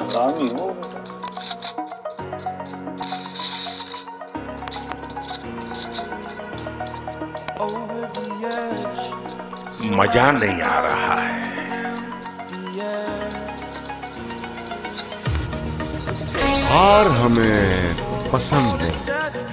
हरामी हो। मजा नहीं आ रहा है। हार हमें पसंद नहीं।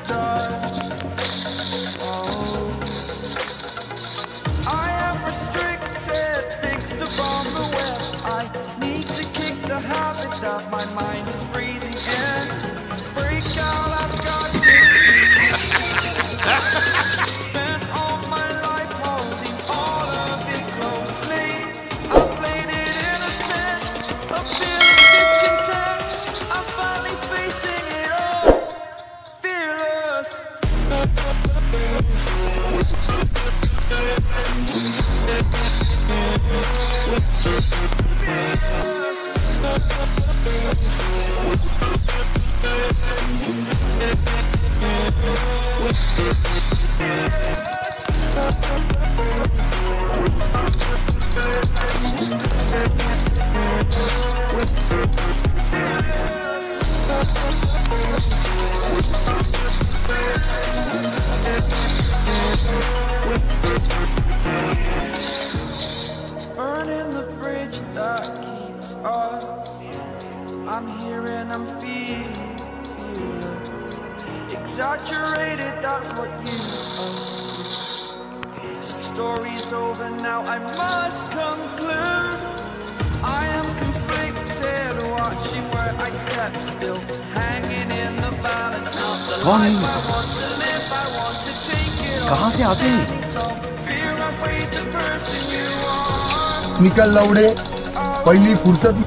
Burning the bridge that keeps us. I'm here and I'm feeling exaggerated, that's what you assume. The story's over now, I must conclude. I am conflicted, watching where I step still, hanging in the balance. Not the life I want to live, I want to take it all. कहाँ से आते हैं? Fear I breathe the person you are. निकल लौड़े, पहली फुर्सत।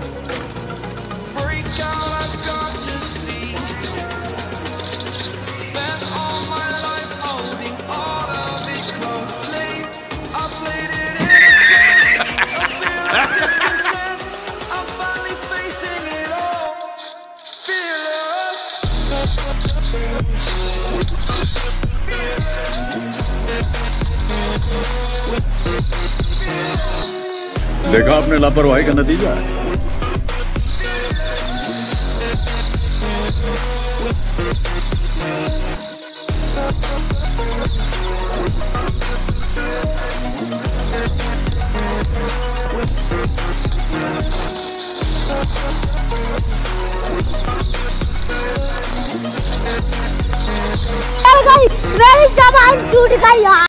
देखा आपने लापरवाही का नतीजा है। मेरी जबान टूट गई यार।